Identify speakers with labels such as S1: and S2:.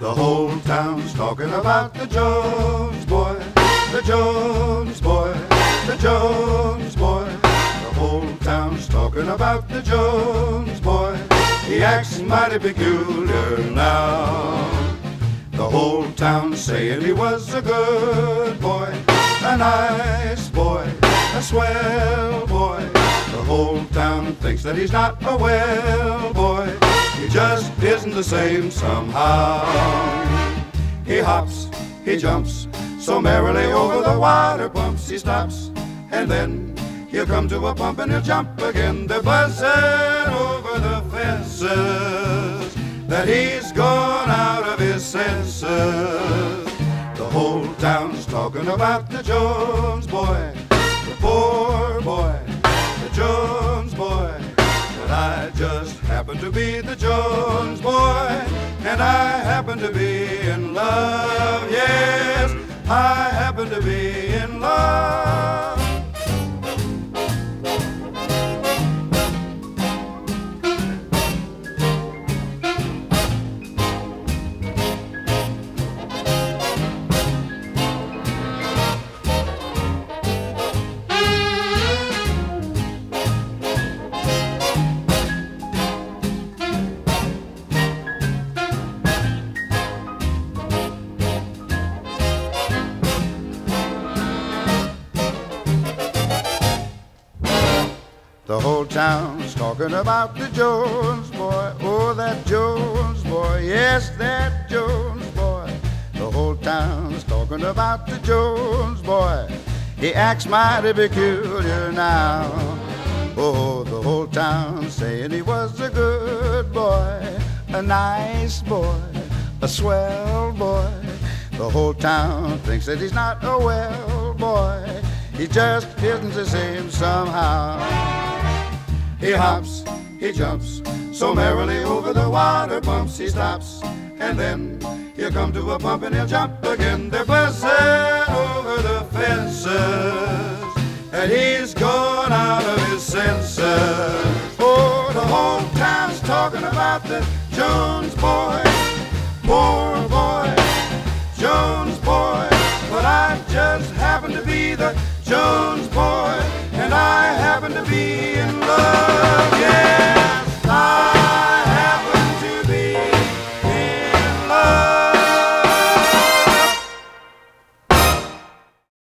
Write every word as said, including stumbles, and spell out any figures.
S1: The whole town's talking about the Jones boy, the Jones boy, the Jones boy. The whole town's talking about the Jones boy. He acts mighty peculiar now. The whole town's saying he was a good boy, a nice boy, a swell boy. The whole town thinks that he's not a well boy. He just isn't the same somehow. He hops, he jumps so merrily over the water pumps. He stops and then he'll come to a pump and he'll jump again. They're buzzing over the fences that he's gone out of his senses. The whole town's talking about the Jones boy, the poor boy, the Jones boy. But I just happen to be the Jones boy, and I happen to be in love. Yes, I happen to be in love. The whole town's talking about the Jones boy. Oh, that Jones boy, yes, that Jones boy. The whole town's talking about the Jones boy. He acts mighty peculiar now. Oh, the whole town's saying he was a good boy, a nice boy, a swell boy. The whole town thinks that he's not a well boy. He just isn't the same somehow. He hops, he jumps so merrily over the water pumps. He stops and then he'll come to a pump and he'll jump again. They're buzzing over the fences and he's gone out of his senses. Oh, the whole town's talking about the Jones boy, poor boy, Jones boy. But I just happen to be the Jones boy,